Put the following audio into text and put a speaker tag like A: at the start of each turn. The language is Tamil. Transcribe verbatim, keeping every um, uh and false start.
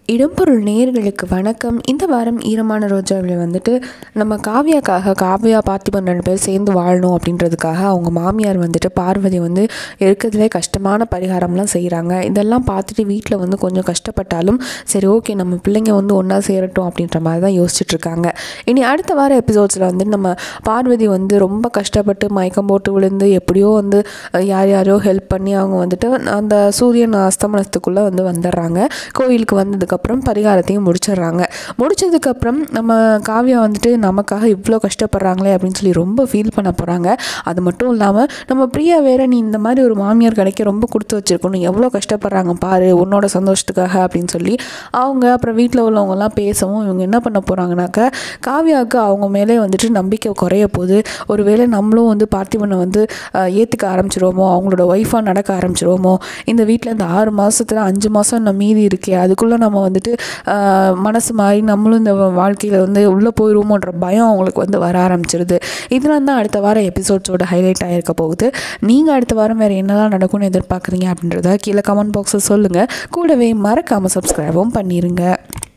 A: இடம்பொருள் நேயர்களுக்கு வணக்கம். இந்த வாரம் ஈரமான ரோஜாவில் வந்துட்டு நம்ம காவ்யாக்காக காவ்யா பார்த்திபன் ரெண்டு பேர் சேர்ந்து வாழணும் அப்படின்றதுக்காக அவங்க மாமியார் வந்துட்டு பார்வதி வந்து இருக்கிறதுலே கஷ்டமான பரிகாரம்லாம் செய்கிறாங்க. இதெல்லாம் பார்த்துட்டு வீட்டில் வந்து கொஞ்சம் கஷ்டப்பட்டாலும் சரி ஓகே நம்ம பிள்ளைங்க வந்து ஒன்றா சேரட்டும் அப்படின்ற மாதிரி தான் யோசிச்சுட்ருக்காங்க. இனி அடுத்த வார எபிசோட்ஸில் வந்து நம்ம பார்வதி வந்து ரொம்ப கஷ்டப்பட்டு மயக்கம் போட்டு விழுந்து எப்படியோ வந்து யார் யாரையோ ஹெல்ப் பண்ணி அவங்க வந்துட்டு அந்த சூரியன் அஸ்தமனத்துக்குள்ளே வந்து வந்துடுறாங்க. கோயிலுக்கு வந்ததுக்கு அப்புறம் பரிகாரத்தையும் முடிச்சிடுறாங்க. முடிச்சதுக்கப்புறம் நம்ம காவ்யா வந்துட்டு நமக்காக இவ்வளோ கஷ்டப்படுறாங்களே அப்படின்னு சொல்லி ரொம்ப ஃபீல் பண்ண போகிறாங்க. அது மட்டும் இல்லாமல் நம்ம பிரியா வேற நீ இந்த மாதிரி ஒரு மாமியார் கிடைக்க ரொம்ப கொடுத்து வச்சிருக்கணும், எவ்வளோ கஷ்டப்படுறாங்க பாரு உன்னோட சந்தோஷத்துக்காக அப்படின்னு சொல்லி அவங்க அப்புறம் வீட்டில் உள்ளவங்கலாம் பேசவும் இவங்க என்ன பண்ண போகிறாங்கனாக்கா காவ்யாவுக்கு அவங்க மேலே வந்துட்டு நம்பிக்கை குறைய போது ஒருவேளை நம்மளும் வந்து பார்த்திபனை வந்து ஏற்றுக்க ஆரம்பிச்சிருவோமோ, அவங்களோட ஒய்ஃபாக நடக்க ஆரம்பிச்சிருவோமோ, இந்த வீட்டில் இந்த ஆறு மாதத்தில் அஞ்சு மாதம் நம்ம மீதி இருக்கே அதுக்குள்ளே நம்ம வந்துட்டு மனசு மாறி நம்மளும் இந்த வாழ்க்கையில் வந்து உள்ளே போயிடுவோமோன்ற பயம் அவங்களுக்கு வந்து வர ஆரம்பிச்சிருது. இதெல்லாம் தான் அடுத்த வாரம் எபிசோட்ஸோட ஹைலைட் ஆகிருக்க போகுது. நீங்கள் அடுத்த வாரம் வேறு என்னெல்லாம் நடக்கும்னு எதிர்பார்க்குறீங்க அப்படின்றத கீழே கமெண்ட் பாக்ஸில் சொல்லுங்கள். கூடவே மறக்காமல் சப்ஸ்கிரைபும் பண்ணிடுங்க.